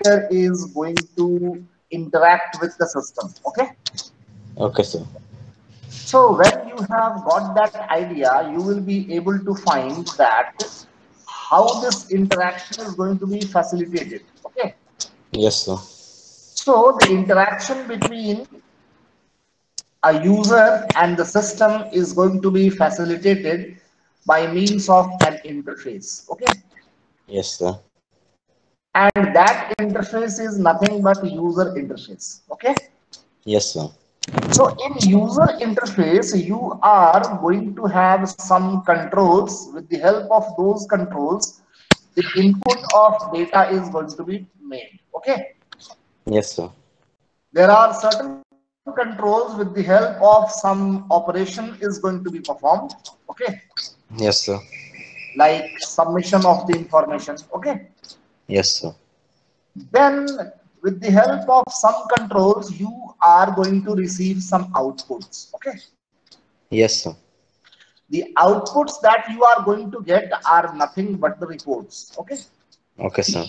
software is going to interact with the system. Okay. Okay, sir. So when you have got that idea, you will be able to find that how this interaction is going to be facilitated. Okay. Yes, sir. So the interaction between a user and the system is going to be facilitated by means of an interface. Okay. Yes, sir. And that interface is nothing but user interface. Okay. Yes, sir. So in user interface, you are going to have some controls. With the help of those controls, the input of data is going to be made. Okay. Yes, sir. There are certain controls with the help of some operation is going to be performed. Okay. Yes, sir. Like submission of the information. Okay. Yes, sir. Then with the help of some controls, you are going to receive some outputs. Okay. Yes, sir. The outputs that you are going to get are nothing but the reports. Okay. Okay, sir.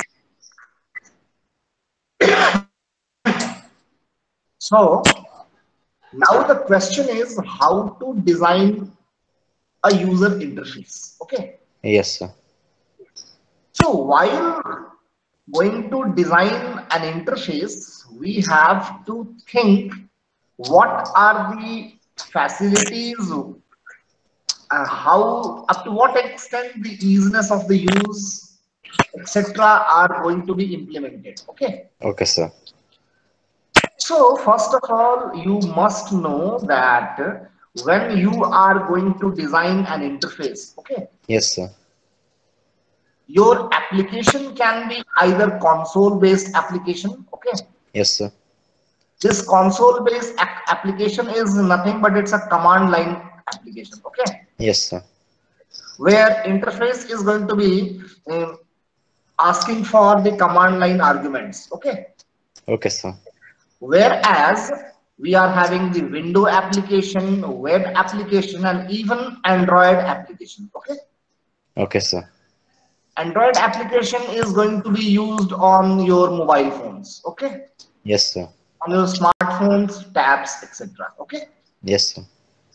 So now the question is how to design a user interface. Okay. Yes, sir. So while going to design an interface, we have to think what are the facilities, how up to what extent the easiness of the use, etc., are going to be implemented. Okay. Okay, sir. So first of all, you must know that when you are going to design an interface, okay, Yes, sir. your application can be either console-based application, okay. Yes, sir. This console-based application is nothing but it's a command line application, okay, Yes, sir. where interface is going to be asking for the command line arguments, okay. Okay, sir. Whereas we are having the window application, web application, and even Android application. Okay. Okay, sir. Android application is going to be used on your mobile phones. Okay. Yes, sir. On your smartphones, tabs, etc. Okay. Yes, sir.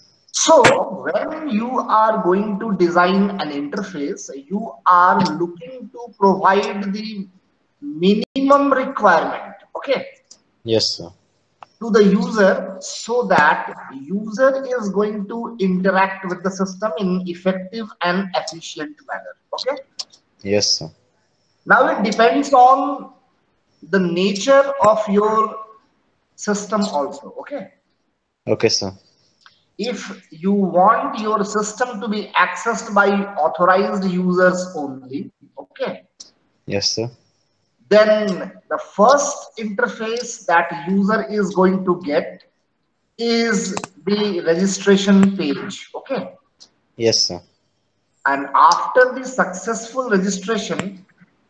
So when you are going to design an interface, you are looking to provide the minimum requirement. Okay. Yes, sir. To the user so that user is going to interact with the system in effective and efficient manner. Okay. Yes, sir. Now it depends on the nature of your system also. Okay. Okay, sir. If you want your system to be accessed by authorized users only, okay, Yes, sir. then the first interface that user is going to get is the registration page. Okay. Yes, sir. And after the successful registration,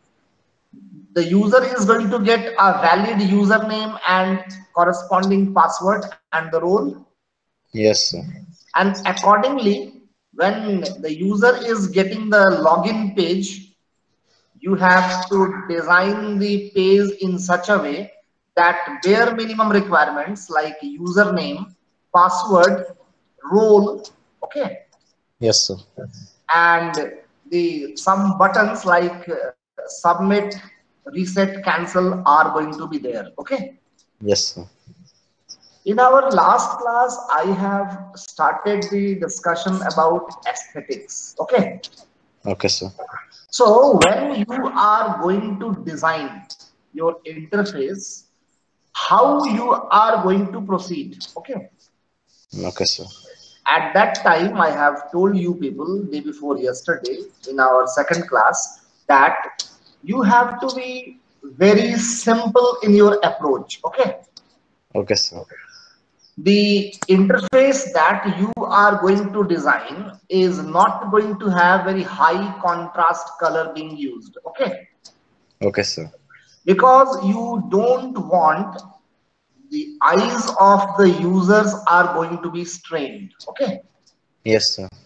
the user is going to get a valid username and corresponding password and the role. Yes, sir. And accordingly, when the user is getting the login page, you have to design the page in such a way that bare minimum requirements like username, password, role, okay, Yes, sir. and the some buttons like submit, reset, cancel are going to be there. Okay. Yes, sir. In our last class, I have started the discussion about aesthetics. Okay. Okay, sir. So when you are going to design your interface, how you are going to proceed. Okay. Okay, sir. At that time, I have told you people day before yesterday in our second class that you have to be very simple in your approach. Okay. Okay, sir. The interface that you are going to design is not going to have very high contrast color being used. Okay. Okay, sir. Because you don't want the eyes of the users are going to be strained. Okay. Yes, sir.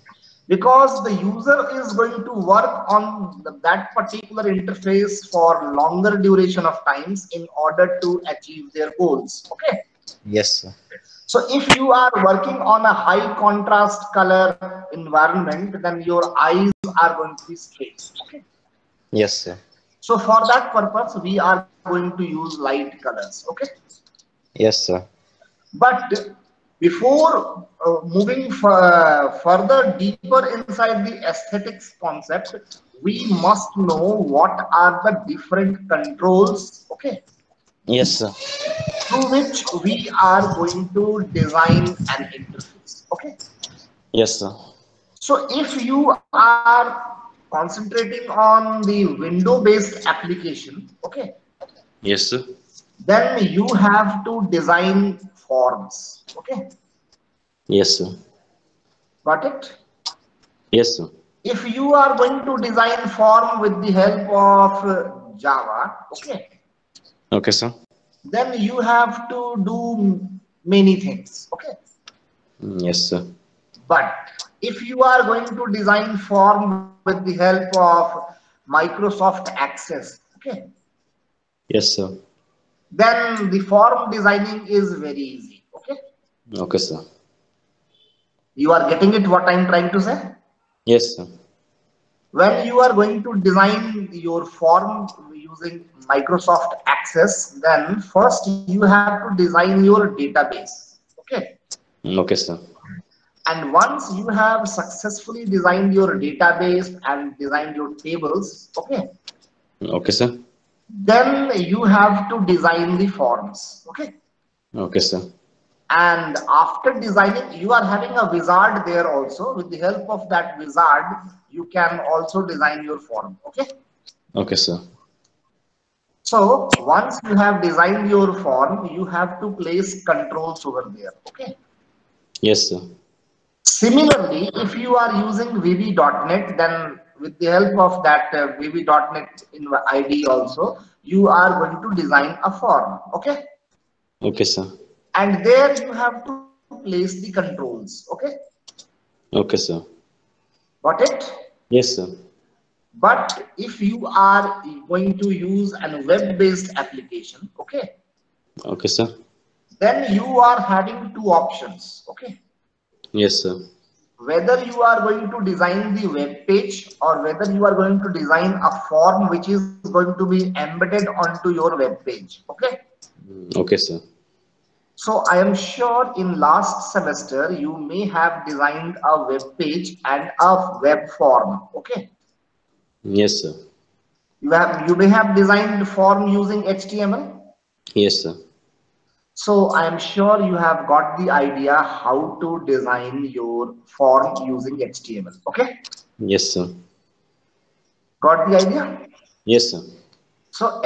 because the user is going to work on that particular interface for longer duration of times in order to achieve their goals. Okay. Yes, sir. So if you are working on a high contrast color environment, then your eyes are going to be straight. Okay. Yes, sir. So for that purpose, we are going to use light colors. Okay. Yes, sir. But before moving further deeper inside the aesthetics concept, we must know what are the different controls, okay, Yes, sir. through which we are going to design an interface. Okay. Yes, sir. So if you are concentrating on the window-based application, okay, Yes, sir. then you have to design forms. Okay. Yes, sir. Got it? Yes, sir. If you are going to design form with the help of Java, okay, Okay, sir. then you have to do many things, okay. Yes, sir. But if you are going to design form with the help of Microsoft Access, okay, Yes, sir. then the form designing is very easy, okay. Okay, sir. You are getting it what I'm trying to say? Yes, sir. When you are going to design your form using Microsoft Access, then first you have to design your database. Okay. Okay, sir. And once you have successfully designed your database and designed your tables, okay, Okay, sir. then you have to design the forms. Okay. Okay, sir. And after designing, you are having a wizard there also. With the help of that wizard, you can also design your form. Okay. Okay, sir. So once you have designed your form, you have to place controls over there. Okay. Yes, sir. Similarly, if you are using VB.NET, then with the help of that VB.NET in ID also, you are going to design a form. Okay. Okay, sir. And there you have to place the controls. Okay. Okay, sir. Got it? Yes, sir. But if you are going to use a web-based application, okay, Okay, sir. then you are having two options. Okay. Yes, sir. Whether you are going to design the web page or whether you are going to design a form which is going to be embedded onto your web page. Okay. Okay, sir. So I am sure in last semester you may have designed a web page and a web form. Okay. Yes, sir. You may have designed form using HTML. Yes, sir. So I am sure you have got the idea how to design your form using HTML. Okay. Yes, sir. Got the idea? Yes, sir. So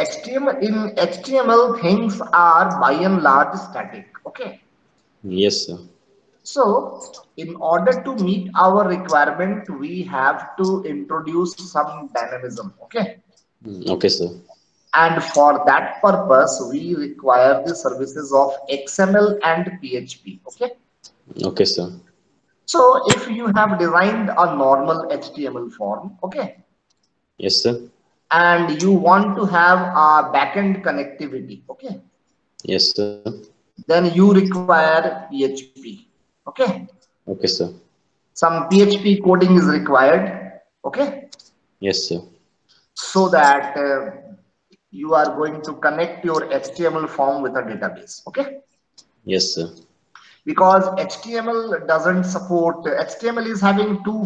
HTML things are by and large static. Okay. Yes, sir. So in order to meet our requirement, we have to introduce some dynamism. Okay. Okay, sir. And for that purpose, we require the services of XML and PHP. Okay. Okay, sir. So if you have designed a normal HTML form, okay, Yes, sir. and you want to have a backend connectivity, okay, Yes, sir. then you require PHP. Okay. Okay, sir. Some PHP coding is required. Okay. Yes, sir. So that you are going to connect your HTML form with a database. Okay. Yes, sir. Because HTML doesn't support, HTML is having two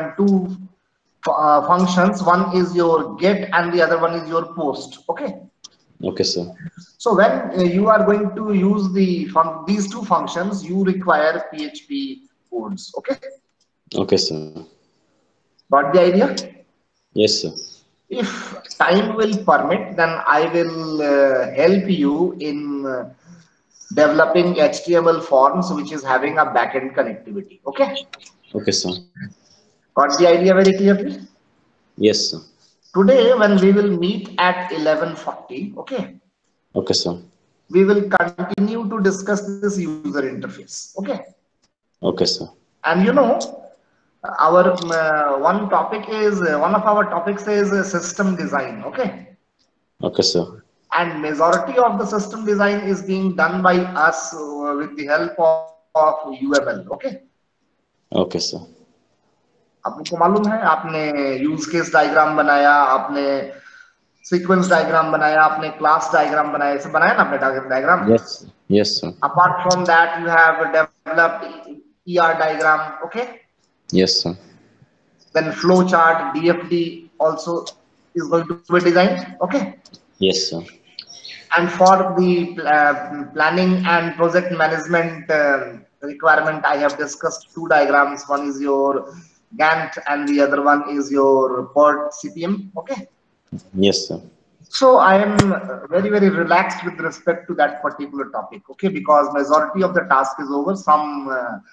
functions. One is your get and the other one is your post. Okay. Okay, sir. So when you are going to use these two functions, you require PHP codes. Okay. Okay, sir. Got the idea? Yes, sir. If time will permit, then I will help you in developing HTML forms which is having a backend connectivity. Okay. Okay, sir. Got the idea very clearly? Yes, sir. Today, when we will meet at 11:40, okay, Okay, sir. we will continue to discuss this user interface. Okay. Okay, sir. And you know, Our one of our topics is system design. Okay. Okay, sir. And majority of the system design is being done by us with the help of UML. Okay. Okay, sir. आपको मालूम है आपने use case diagram बनाया, आपने sequence diagram बनाया, आपने class diagram बनाया, ये सब बनाया ना आपने diagram. Yes. Yes, sir. Apart from that, you have developed ER diagram. Okay. Yes, sir. Then flow chart, DFD also is going to be designed. Okay. Yes, sir. And for the planning and project management requirement, I have discussed two diagrams. One is your Gantt and the other one is your PERT CPM. Okay. Yes, sir. So I am very, very relaxed with respect to that particular topic. Okay. Because majority of the task is over. Some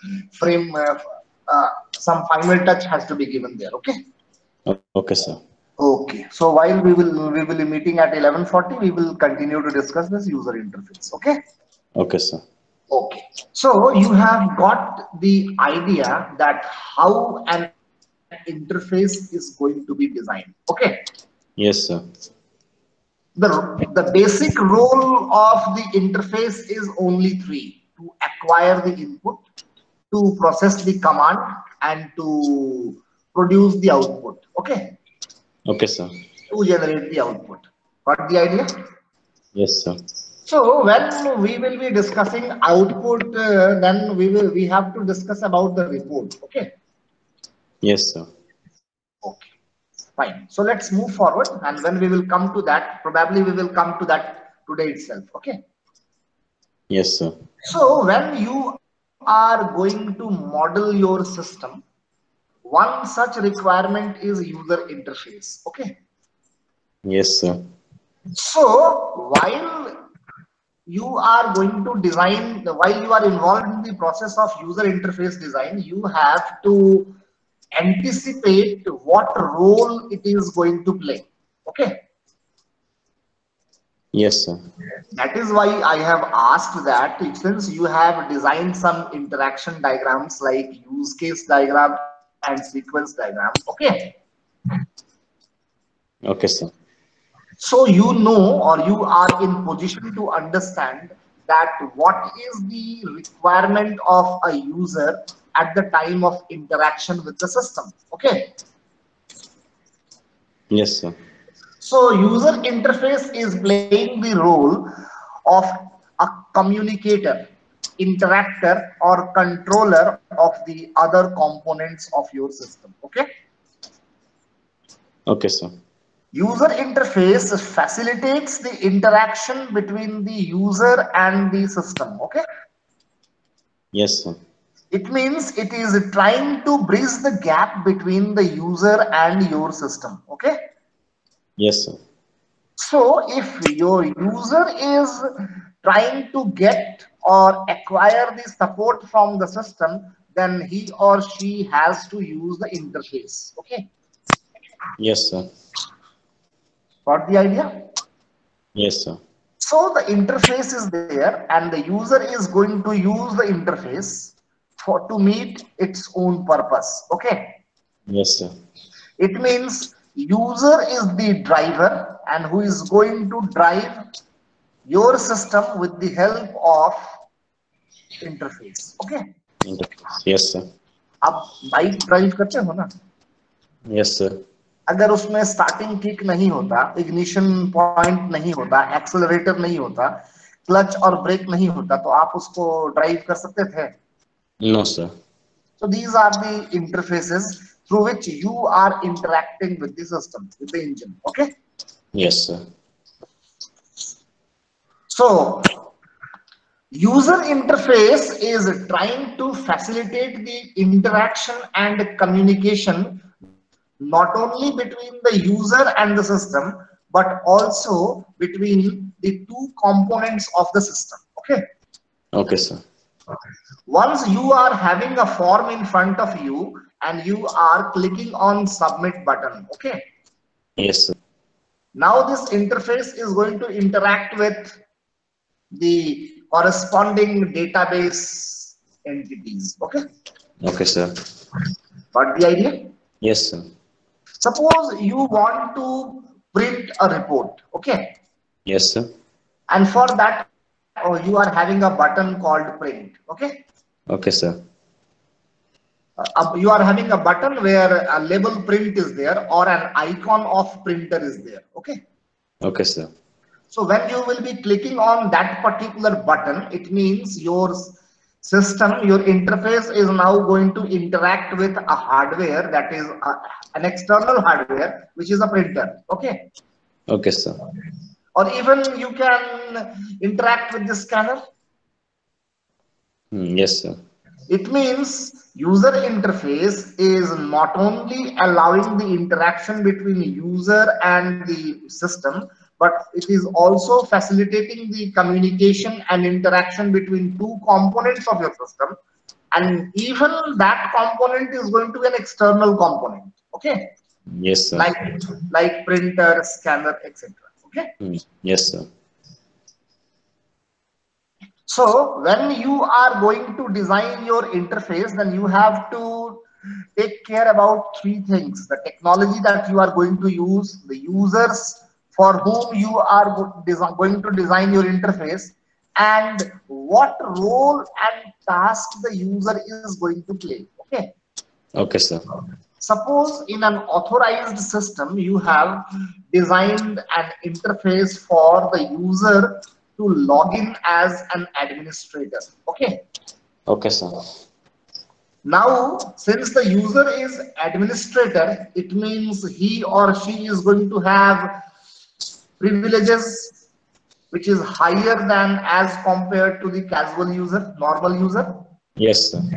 some final touch has to be given there. Okay. Okay, sir. Okay, so while we will be meeting at 11:40, we will continue to discuss this user interface. Okay. Okay, sir. Okay. So you have got the idea that how an interface is going to be designed. Okay. Yes, sir. The basic role of the interface is only three: to acquire the input, to process the command, and to produce the output. Okay. Okay, sir. To generate the output. Got the idea? Yes, sir. So when we will be discussing output, then we have to discuss about the report. Okay. Yes, sir. Okay. Fine. So let's move forward, and when we will come to that, probably we will come to that today itself. Okay. Yes, sir. So when you are going to model your system, one such requirement is user interface. Okay. Yes, sir. So while you are going to design, while you are involved in the process of user interface design, you have to anticipate what role it is going to play. Okay. Yes, sir. That is why I have asked that, since you have designed some interaction diagrams like use case diagram and sequence diagram. Okay. Okay, sir. So you know, or you are in position to understand that what is the requirement of a user at the time of interaction with the system. Okay. Yes, sir. So user interface is playing the role of a communicator, interactor, or controller of the other components of your system. Okay. Okay, sir. User interface facilitates the interaction between the user and the system. Okay. Yes, sir. It means it is trying to bridge the gap between the user and your system. Okay. Yes, sir. So if your user is trying to get or acquire the support from the system, then he or she has to use the interface. Okay. Yes, sir. Got the idea? Yes, sir. So the interface is there and the user is going to use the interface for to meet its own purpose. Okay. Yes, sir. It means user is the driver and who is going to drive your system with the help of interface. Okay. Interface. Yes, sir. आप bike drive करते हो ना, Yes, sir. अगर उसमें starting kick नहीं होता, ignition point नहीं होता, एक्सेलरेटर नहीं होता, क्लच और ब्रेक नहीं होता, तो आप उसको ड्राइव कर सकते थे? No, sir. So these are the interfaces through which you are interacting with the system, with the engine. Okay. Yes, sir. So user interface is trying to facilitate the interaction and communication not only between the user and the system, but also between the two components of the system. Okay. Okay, sir. Once you are having a form in front of you and you are clicking on submit button. Okay. Yes, sir. Now this interface is going to interact with the corresponding database entities. Okay. Okay, sir. Got the idea? Yes, sir. Suppose you want to print a report, okay? Yes, sir. And for that, you are having a button called print, okay? Okay, sir. You are having a button where a label print is there or an icon of printer is there, okay? Okay, sir. So when you will be clicking on that particular button, it means your system, your interface is now going to interact with a hardware that is an external hardware, which is a printer, okay? Okay, sir. Or even you can interact with the scanner. Yes, sir. It means user interface is not only allowing the interaction between user and the system, but it is also facilitating the communication and interaction between two components of your system. And even that component is going to be an external component. Okay. Yes, sir. Like printer, scanner, etc. Okay. Yes, sir. So when you are going to design your interface, then you have to take care about three things: the technology that you are going to use, the users for whom you are going to design your interface, and what role and task the user is going to play. Okay. Okay, sir. Suppose in an authorized system, you have designed an interface for the user to log in as an administrator. Okay. Okay, sir. Now, since the user is administrator, it means he or she is going to have privileges which is higher than as compared to the casual user, normal user. Yes, sir.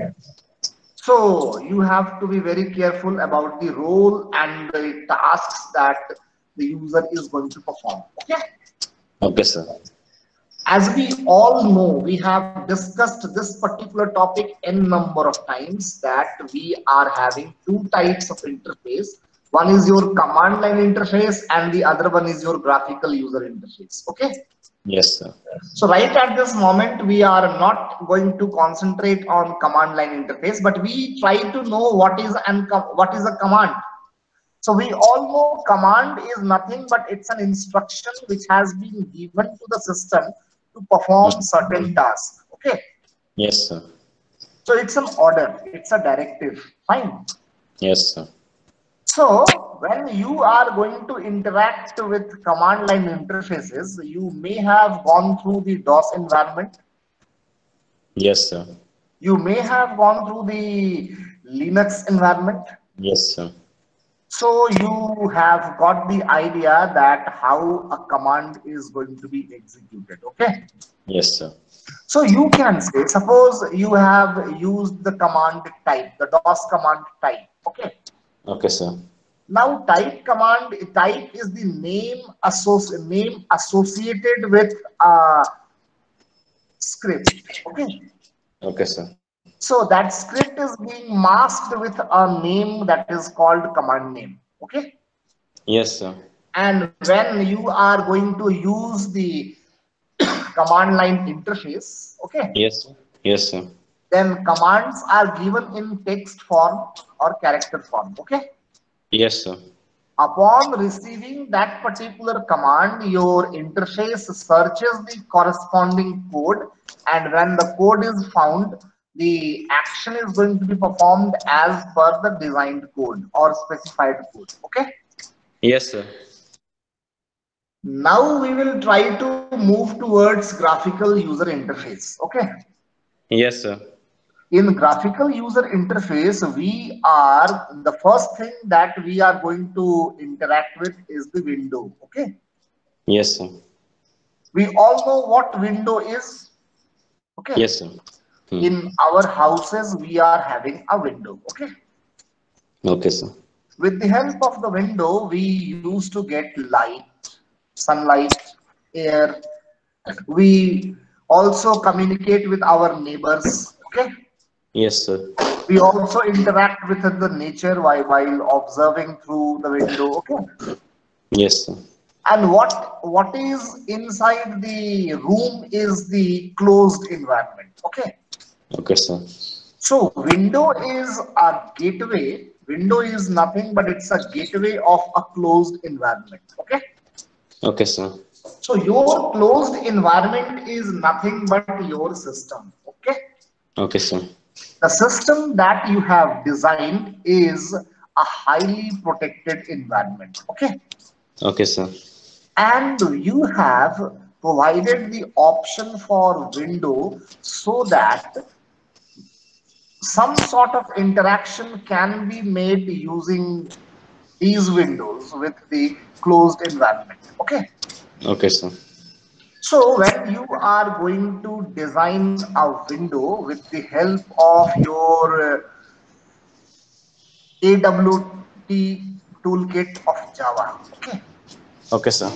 So you have to be very careful about the role and the tasks that the user is going to perform. Okay. Okay, sir. As we all know, we have discussed this particular topic n number of times that we are having two types of interface. One is your command line interface and the other one is your graphical user interface. Okay. Yes, sir. So right at this moment, we are not going to concentrate on command line interface, but we try to know what is a command. So we all know command is nothing but it's an instruction which has been given to the system to perform certain tasks. Okay. Yes, sir. So it's an order, it's a directive. Fine. Yes, sir. So when you are going to interact with command line interfaces, you may have gone through the DOS environment. Yes, sir. You may have gone through the Linux environment. Yes, sir. So you have got the idea that how a command is going to be executed. Okay. Yes, sir. So you can say, suppose you have used the command type, the DOS command type. Okay. Okay, sir. Now type command, type is the name associated with a script. Okay. Okay, sir. So that script is being masked with a name that is called command name. Okay. Yes, sir. And when you are going to use the command line interface, okay, Yes, sir. Yes, sir. then commands are given in text form or character form. Okay. Yes, sir. Upon receiving that particular command, your interface searches the corresponding code, and when the code is found, the action is going to be performed as per the designed code or specified code. Okay. Yes, sir. Now we will try to move towards graphical user interface. Okay. Yes, sir. In graphical user interface, the first thing that we are going to interact with is the window. Okay. Yes, sir. We all know what window is. Okay. Yes, sir. In our houses, we are having a window. Okay. Okay, sir. With the help of the window, we used to get light, sunlight, air. We also communicate with our neighbors. Okay. Yes, sir. We also interact with the nature while observing through the window. Okay. Yes, sir. And what is inside the room is the closed environment. Okay. Okay, sir. So window is a gateway. Window is nothing but it's a gateway of a closed environment. Okay. Okay, sir. So your closed environment is nothing but your system. Okay. Okay, sir. The system that you have designed is a highly protected environment. Okay. Okay, sir. And you have provided the option for window so that some sort of interaction can be made using these windows with the closed environment. Okay. Okay, sir. So when you are going to design a window with the help of your AWT toolkit of Java, okay, Okay, sir.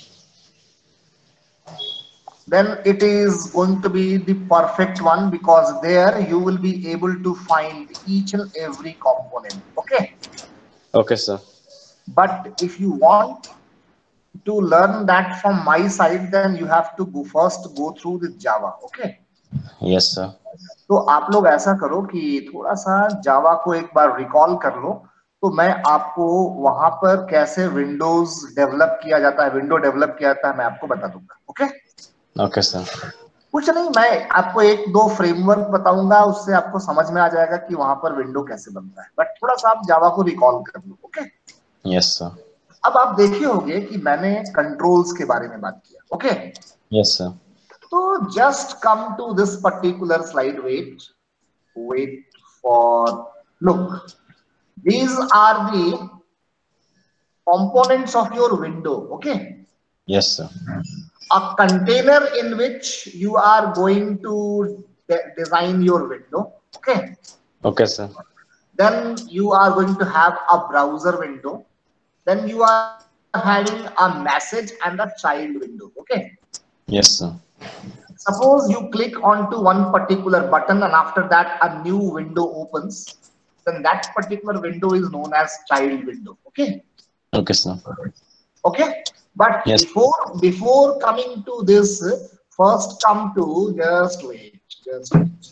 then it is going to be the perfect one because there you will be able to find each and every component. Okay. Okay, sir. But if you want to learn that from my side, then you have to go first go through the Java. Okay. Yes, sir. तो आप लोग ऐसा करो कि थोड़ा सा जावा को एक बार रिकॉल कर लो, तो मैं आपको वहां पर कैसे विंडोज डेवलप किया जाता है, विंडो डेवलप किया जाता है, मैं आपको बता दूंगा. ओके. Okay, sir. कुछ नहीं, मैं आपको एक दो फ्रेमवर्क बताऊंगा, उससे आपको समझ में आ जाएगा कि वहां पर विंडो कैसे बनता है. बट थोड़ा सा आप जावा को रिकॉल कर लो. ओके. Yes, sir. अब आप देखे होंगे कि मैंने कंट्रोल्स के बारे में बात किया. ओके. Yes, sir. तो just come to this particular slide. Wait for, look, these are the components of your window. Okay. Yes, sir. A container in which you are going to design your window. Okay. Okay, sir. Then you are going to have a browser window. Then you are having a message and a child window. Okay. Yes, sir. Suppose you click onto one particular button and after that a new window opens, then that particular window is known as child window. Okay. Okay, sir. Okay. But Yes. before coming to this, first come to, just wait.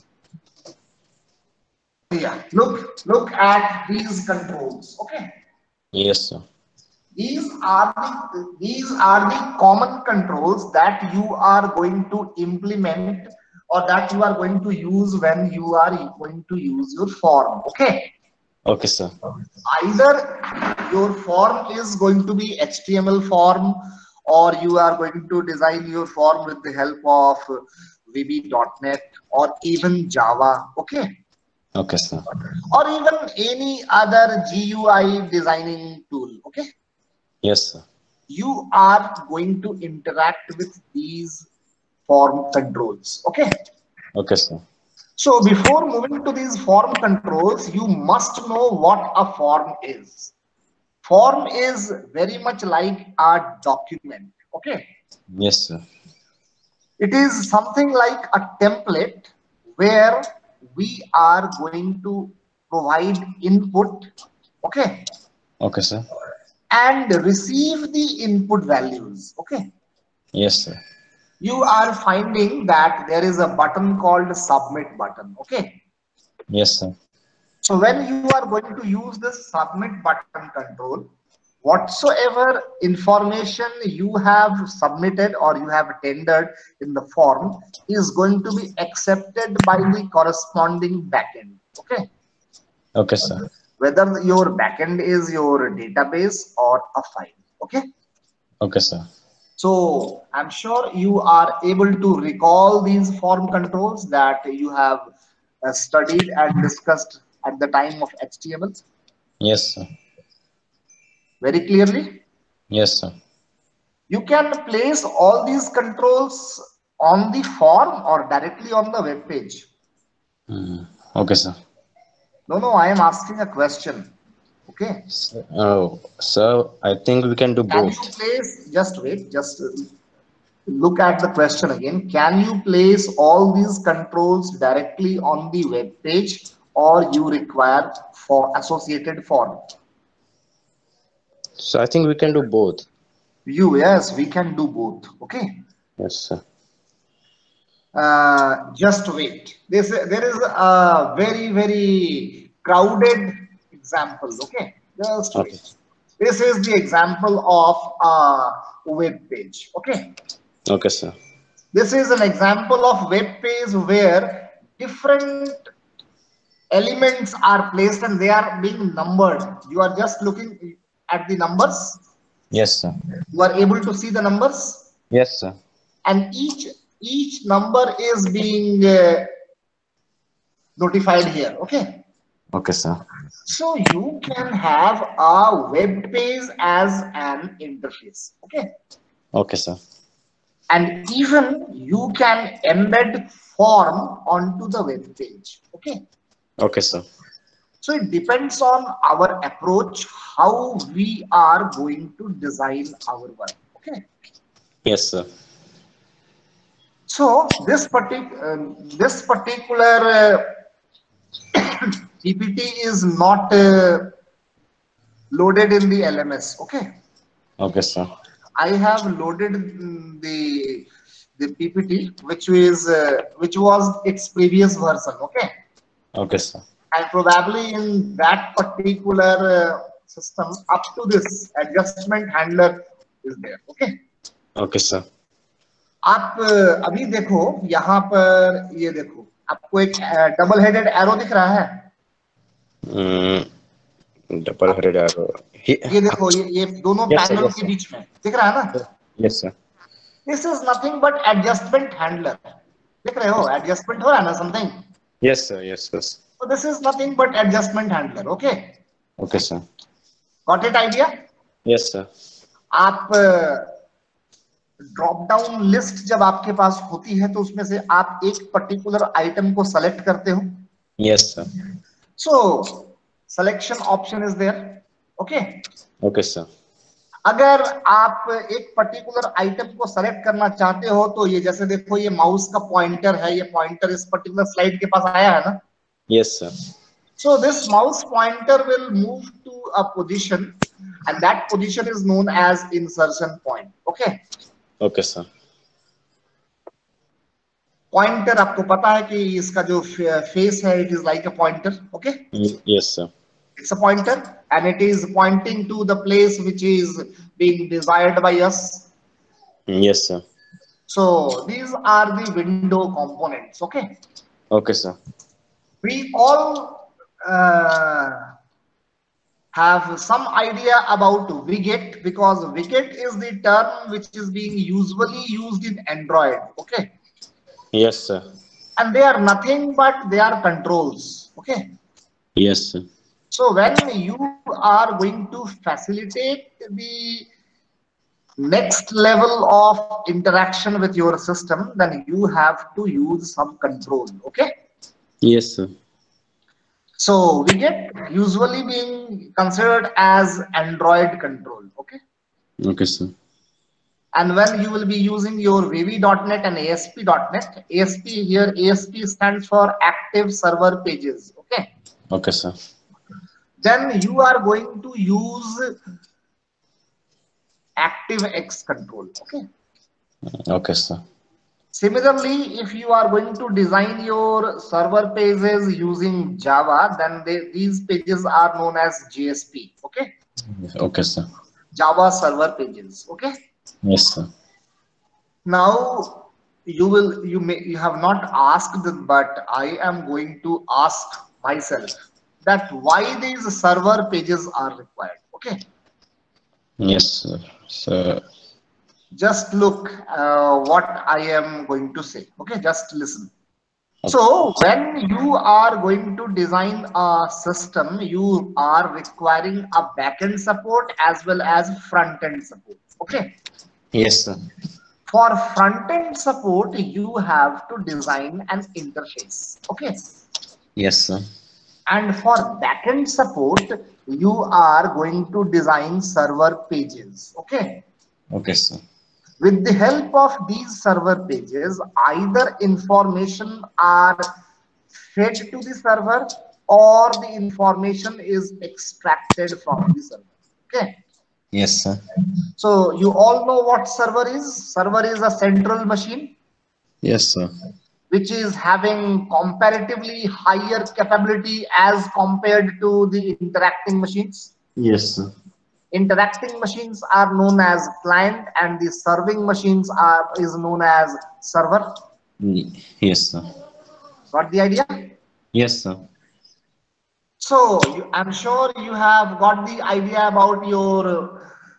Yeah, look at these controls. Okay. Yes, sir. These are the common controls that you are going to implement or that you are going to use when you are going to use your form. Okay. Okay, sir. Either your form is going to be HTML form or you are going to design your form with the help of VB.NET or even Java. Okay. Okay, sir. Or even any other GUI designing tool. Okay. Yes, sir. You are going to interact with these form controls. Okay. Okay, sir. So before moving to these form controls, you must know what a form is. Form is very much like a document. Okay. Yes, sir. It is something like a template where we are going to provide input. Okay. Okay, sir. And receive the input values. Okay. Yes, sir. You are finding that there is a button called submit button. Okay. Yes, sir. So when you are going to use this submit button control, whatsoever information you have submitted or you have tendered in the form is going to be accepted by the corresponding backend. Okay. Okay, sir. Whether your backend is your database or a file. Okay. Okay, sir. So I'm sure you are able to recall these form controls that you have studied and discussed at the time of HTML. Yes, sir. Very clearly. Yes, sir. You can place all these controls on the form or directly on the web page. Okay, sir. No, I am asking a question. Okay. Oh, sir, I think we can do Can both. you place, just wait, just look at the question again. Can you place all these controls directly on the web page or you require for associated form? So I think we can do both. Yes, we can do both. Okay. Yes, sir. Just wait. There is a very crowded example. Okay, just Okay. wait. This is the example of a web page. Okay, Okay, sir. this is an example of web page where different elements are placed and they are being numbered. You are just looking at the numbers. Yes, sir. You are able to see the numbers, Yes, sir. and each number is being notified here. Okay, Okay, sir. so you can have a web page as an interface. Okay, Okay, sir. and even you can embed form onto the web page. Okay, Okay, sir. so it depends on our approach, how we are going to design our work. Okay, Yes, sir. so this particular PPT is not loaded in the LMS. Okay, Okay, sir. I have loaded the PPT which was its previous version. Okay, Okay, sir. and probably in that particular system, up to this adjustment handler is there. Okay, Okay, sir. आप अभी देखो यहाँ पर, ये देखो आपको एक double headed arrow दिख रहा है. Double-headed arrow. ये देखो, ये दोनों Yes, sir. पैनल Yes, के sir. बीच में दिख रहा है ना. Yes, sir. This is nothing but adjustment handler. देख रहे हो एडजस्टमेंट हो रहा है ना something. Yes, sir. Yes, sir. So this is nothing but adjustment handler. Okay, Okay, sir. got it idea? Yes, sir. आप ड्रॉप डाउन लिस्ट जब आपके पास होती है तो उसमें से आप एक पर्टिकुलर आइटम को सेलेक्ट करते हो. Yes, sir. So selection option is there. Okay, Okay, sir. अगर आप एक पर्टिकुलर आइटम को सेलेक्ट करना चाहते हो तो ये जैसे देखो, ये माउस का पॉइंटर है, ये पॉइंटर इस पर्टिकुलर स्लाइड के पास आया है ना. Yes, sir. So this mouse pointer will move to a position, and that position is known as insertion point. Okay. Okay, sir. Pointer आपको पता है कि इसका जो face है, it is like a pointer. Okay. Yes, sir. It's a pointer, and it is pointing to the place which is being desired by us. Yes, sir. So these are the window components. Okay. Okay, sir. We all have some idea about Wiget, because Wiget is the term which is being usually used in Android. Okay, Yes, sir. and they are nothing but they are controls. Okay, Yes, sir. so when you are going to facilitate the next level of interaction with your system, then you have to use some control. Okay, Yes, sir. so Wiget usually being considered as Android control. Okay, Okay, sir. and when you will be using your VB.NET and ASP.NET, ASP here, ASP stands for Active Server Pages. Okay, Okay, sir. then you are going to use ActiveX control. Okay, Okay, sir. similarly, if you are going to design your server pages using Java, then these pages are known as JSP. Okay, Okay, sir. Java server pages. Okay, Yes, sir. now you have not asked, but I am going to ask myself that why these server pages are required. Okay, Yes, sir. So, just look what I am going to say. Okay, just listen. okay. So when you are going to design a system, you are requiring a backend support as well as front end support. Okay, Yes, sir. for front end support you have to design an interface. Okay, Yes, sir. and for backend support you are going to design server pages. Okay, Okay, sir. with the help of these server pages, either information are fed to the server or the information is extracted from the server. Okay, Yes, sir. so you all know what server is. Server is a central machine. Yes, sir. which is having comparatively higher capability as compared to the interacting machines? Yes, sir. Interacting machines are known as client and the serving machines is known as server. Yes, sir. Got the idea? Yes, sir. So I'm sure you have got the idea about your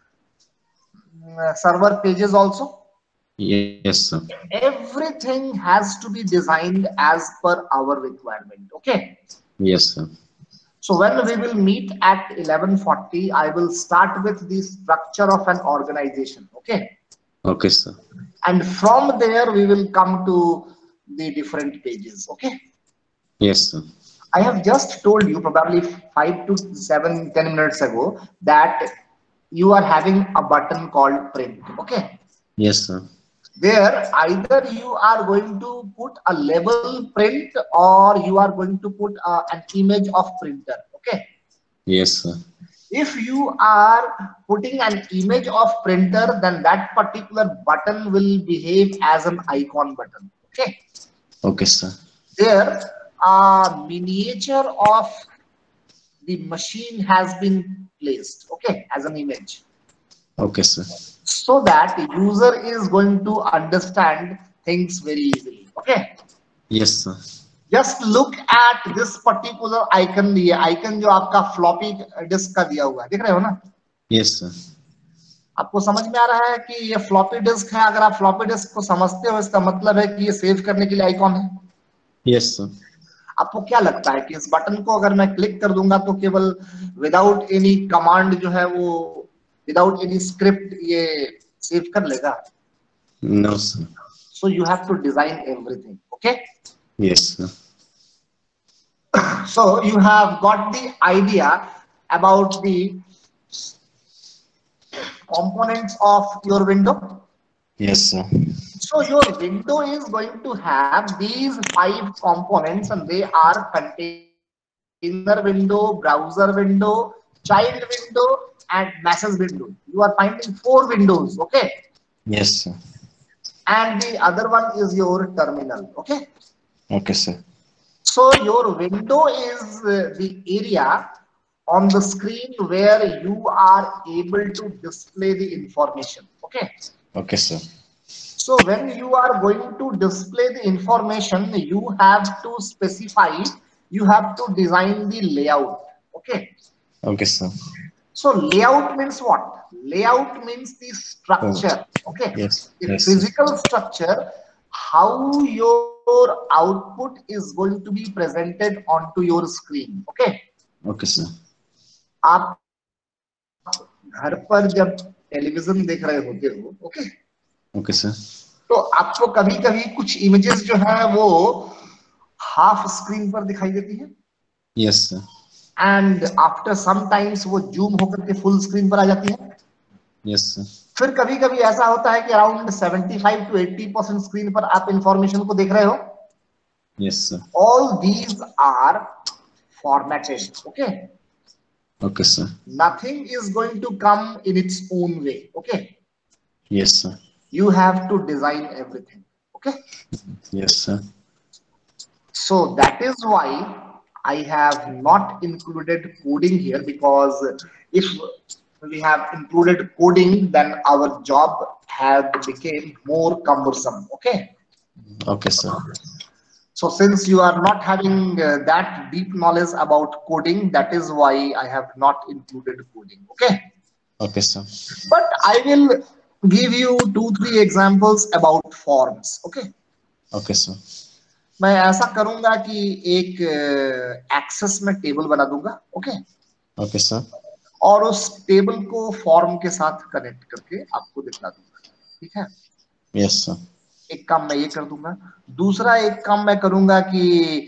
server pages also. Yes, sir. Everything has to be designed as per our requirement. Okay. Yes, sir. So when we will meet at 11:40, I will start with the structure of an organization. Okay. Okay, sir. And from there, we will come to the different pages. Okay. Yes, sir. I have just told you probably 5 to 7, 10 minutes ago that you are having a button called print. Okay. Yes, sir. Where either you are going to put a label print or you are going to put an image of printer. Okay. Yes, sir. If you are putting an image of printer, then that particular button will behave as an icon button. Okay. Okay, sir. There, a miniature of the machine has been placed, okay, as an image, Okay, sir. so that the user is going to understand things very easily. Okay. Yes, sir. Just look at this particular icon. ये icon जो आपका floppy disk का दिया हुआ है, देख रहे हो ना? Yes, sir. आपको समझ में आ रहा है कि ये फ्लॉपी डिस्क है? अगर आप फ्लॉपी डिस्क को समझते हो, इसका मतलब है कि ये सेव करने के लिए आइकॉन है। Yes, sir. आपको क्या लगता है कि इस बटन को अगर मैं क्लिक कर दूंगा तो केवल विदाउट एनी कमांड जो है वो विदाउट एनी स्क्रिप्ट ये सेव कर लेगा? No, sir. So you have to design everything. Okay. Yes, sir. So you have got the idea about the components of your window. Yes, sir. So your window is going to have these 5 components, and they are container window, browser window, child window, and message window. You are finding 4 windows, okay? Yes, sir. And the other one is your terminal, okay? Okay, sir. So your window is the area on the screen where you are able to display the information, okay? Okay, sir. So when you are going to display the information, you have to specify, you have to design the layout, okay? Okay, sir. So layout means what? Layout means the structure, okay? Yes. The Yes, physical structure, how your output is going to be presented onto your screen, okay? Okay, sir. आप घर पर जब television देख रहे होते हो, okay? Okay, sir. तो आपको कभी-कभी कुछ इमेजेस जो है वो हाफ स्क्रीन पर दिखाई देती है। Yes, sir. And after some times वो जूम होकर के फुल स्क्रीन पर आ जाती है। Yes, sir. फिर कभी-कभी ऐसा होता है कि अराउंड 75 to 80% स्क्रीन पर आप इंफॉर्मेशन को देख रहे हो। Yes, sir. All these are formatted, okay? Okay, sir. Nothing is going to come in its own way, okay? Yes, sir. You have to design everything, okay? Yes, sir. So that is why I have not included coding here, because if we have included coding, then our job had became more cumbersome, okay? Okay, sir. So since you are not having that deep knowledge about coding, that is why I have not included coding, okay? Okay, sir. But I will give you 2-3 examples about forms, okay? Okay, sir. मैं ऐसा करूंगा कि एक access में table बना दूंगा, okay? Okay, sir. और उस टेबल को फॉर्म के साथ कनेक्ट करके आपको दिखला दूंगा, ठीक है? Yes, sir. एक काम मैं ये कर दूंगा। दूसरा एक काम मैं करूंगा कि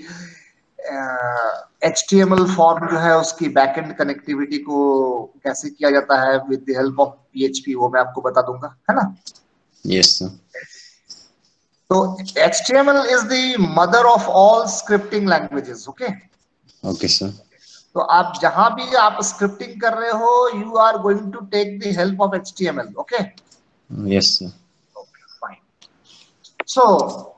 HTML फॉर्म जो है उसकी बैकएंड कनेक्टिविटी को कैसे किया जाता है with the help of PHP, वो मैं आपको बता दूंगा, है ना? Yes, sir. तो HTML is the mother of all scripting languages, okay? Okay, sir. तो आप जहां भी आप स्क्रिप्टिंग कर रहे हो, you are going to take the help of HTML, okay? Yes, sir. Okay, fine. So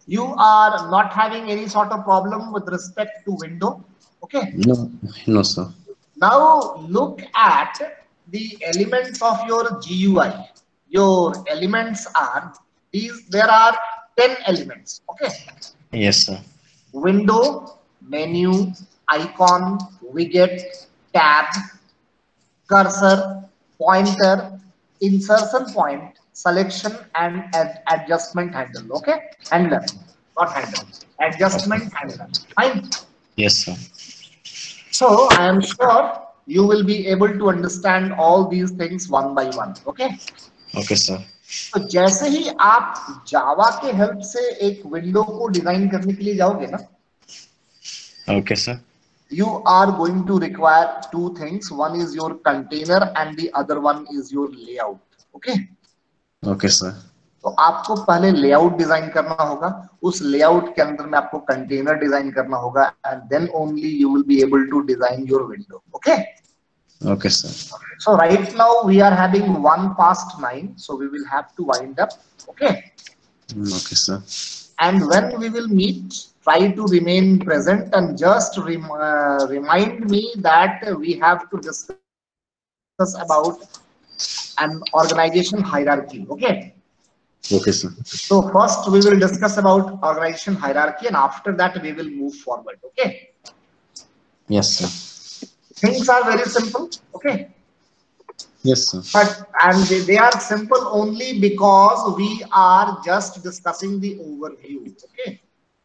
You are not having any sort of problem with respect to window. Okay. No, no, sir. Now look at the elements of your GUI. Your elements are these. There are 10 elements. Okay. Yes, sir. Window, menu, icon, widget, tab, cursor, pointer, insertion point, selection, and adjustment handle. Okay. Handler, not handle. Adjustment handler. Fine. Yes, sir. So I am sure you will be able to understand all these things one by one. Okay. Okay, sir. तो जैसे ही आप जावा के help से एक window को design करने के लिए जाओगे ना, Okay, sir. you are going to require two things. One is your container and the other one is your layout. Okay. Okay, sir. तो आपको पहले लेआउट डिजाइन करना होगा, उस लेआउट के अंदर में आपको कंटेनर डिजाइन करना होगा, and then only you will be able to design your window. Okay. Okay, sir. So right now we are having 1:09, so we will have to wind up. Okay. Okay, sir. And when we will meet, try to remain present and just remind me that we have to discuss about an organization hierarchy. Okay. Okay, sir. So first we will discuss about organization hierarchy, and after that we will move forward. Okay. Yes, sir. Things are very simple. Okay. Yes, sir. And they are simple only because we are just discussing the overview. Okay.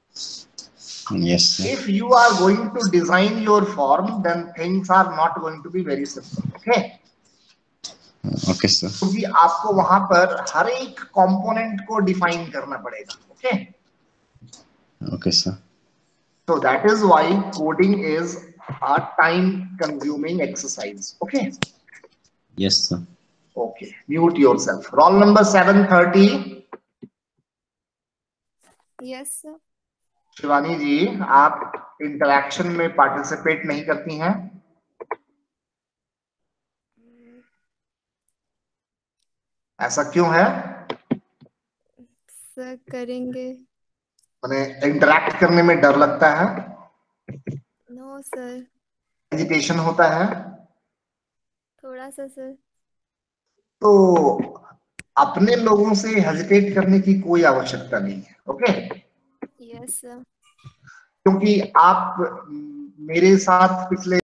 Yes, sir. If you are going to design your form, then things are not going to be very simple. Okay. Okay, sir. क्योंकि आपको वहां पर हर एक component को define करना पड़ेगा. Okay. Okay, sir. So that is why coding is a time consuming exercise. Okay. Yes, sir. Okay. Mute yourself. Roll number 730. Yes, sir. Shivani ji, आप interaction में पार्टिसिपेट नहीं करती हैं? ऐसा क्यों है? सर करेंगे. मैंने इंटरैक्ट करने में डर लगता है? No sir. हेजिटेशन होता है? थोड़ा सा सर. तो अपने लोगों से हेजिटेट करने की कोई आवश्यकता नहीं है. ओके. Yes sir. क्योंकि आप मेरे साथ पिछले